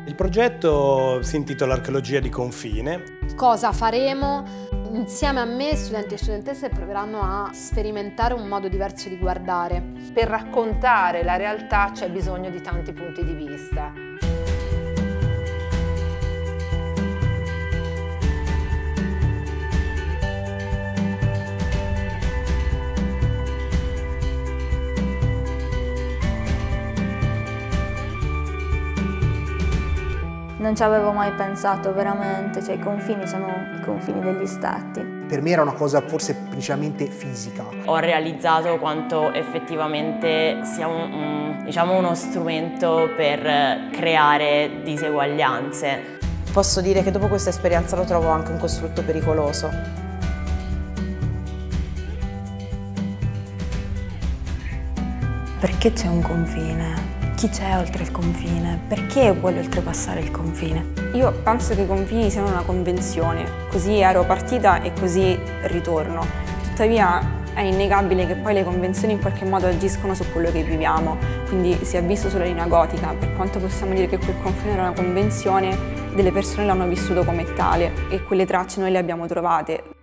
Il progetto si intitola Archeologia di confine. Cosa faremo? Insieme a me, studenti e studentesse proveranno a sperimentare un modo diverso di guardare. Per raccontare la realtà c'è bisogno di tanti punti di vista. Non ci avevo mai pensato veramente, cioè i confini sono i confini degli stati. Per me era una cosa forse principalmente fisica. Ho realizzato quanto effettivamente sia uno strumento per creare diseguaglianze. Posso dire che dopo questa esperienza lo trovo anche un costrutto pericoloso. Perché c'è un confine? Chi c'è oltre il confine? Perché vuole oltrepassare il confine? Io penso che i confini siano una convenzione, così ero partita e così ritorno. Tuttavia è innegabile che poi le convenzioni in qualche modo agiscono su quello che viviamo, quindi si è visto sulla linea gotica, per quanto possiamo dire che quel confine era una convenzione, delle persone l'hanno vissuto come tale e quelle tracce noi le abbiamo trovate.